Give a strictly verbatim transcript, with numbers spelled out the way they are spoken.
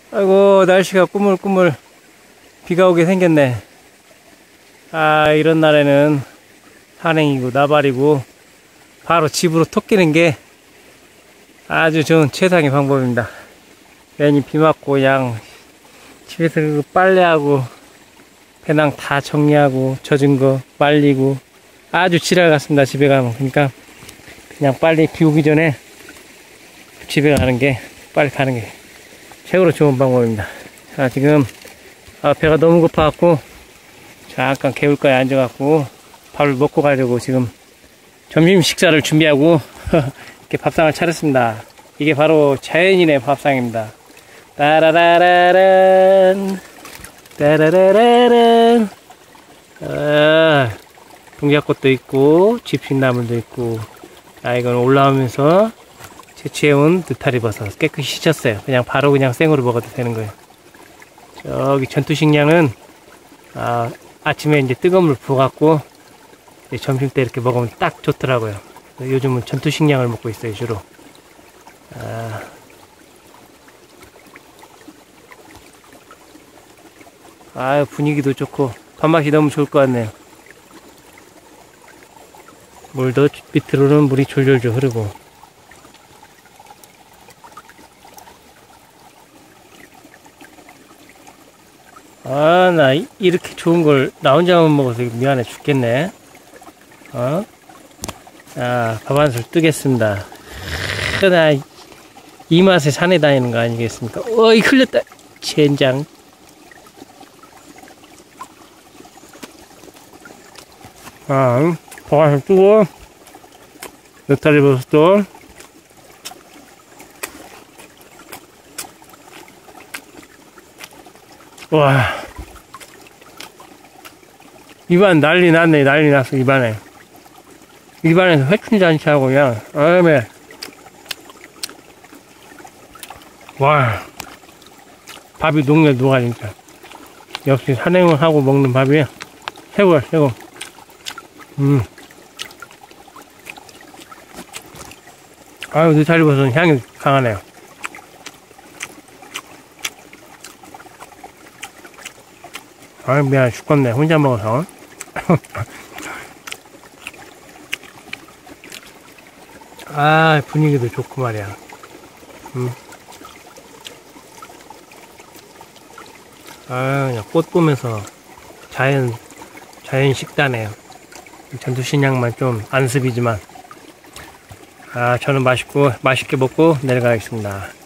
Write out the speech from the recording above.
아이고, 날씨가 꾸물꾸물 비가 오게 생겼네. 아, 이런 날에는 산행이고 나발이고 바로 집으로 톡 끼는 게 아주 좋은 최상의 방법입니다. 괜히 비 맞고 그냥 집에서 빨래하고 배낭 다 정리하고 젖은 거 말리고 아주 지랄 같습니다. 집에 가면. 그러니까 그냥 빨리 비 오기 전에 집에 가는 게, 빨리 가는 게 최고로 좋은 방법입니다. 자, 지금 아, 배가 너무 고파갖고 잠깐 개울가에 앉아갖고 밥을 먹고 가려고 지금 점심 식사를 준비하고 이렇게 밥상을 차렸습니다. 이게 바로 자연인의 밥상입니다. 따라라라란 따라라라란. 아, 동작꽃도 있고 집신나물도 있고. 아, 이건 올라오면서 채취해온 느타리 버섯 깨끗이 씻었어요. 그냥 바로 그냥 생으로 먹어도 되는 거예요. 저기 전투식량은 아, 아침에 이제 뜨거운 물 부어갖고 점심 때 이렇게 먹으면 딱 좋더라고요. 요즘은 전투식량을 먹고 있어요, 주로. 아, 아, 분위기도 좋고 밥맛이 너무 좋을 것 같네요. 물도 밑으로는 물이 졸졸졸 흐르고. 아, 나 이렇게 좋은 걸 나 혼자만 먹어서 미안해 죽겠네. 어? 자, 밥 한 술 뜨겠습니다. 나 이 맛에 산에 다니는 거 아니겠습니까? 어이, 흘렸다. 젠장. 아, 밥 한 술 뜨고 느타리 버섯도 와, 입안 난리 났네. 난리 났어. 입안에 입안에서 회춘잔치하고 그냥 아메. 와, 밥이 녹네 녹아. 진짜 역시 산행을 하고 먹는 밥이 최고야, 최고. 음. 아유, 느타리 버섯은 향이 강하네요. 아유, 미안 죽겠네. 혼자 먹어서. 아, 분위기도 좋고 말이야. 음. 아, 그냥 꽃 보면서 자연, 자연 식단이에요. 전투식량만 좀 안습이지만. 아, 저는 맛있고, 맛있게 먹고 내려가겠습니다.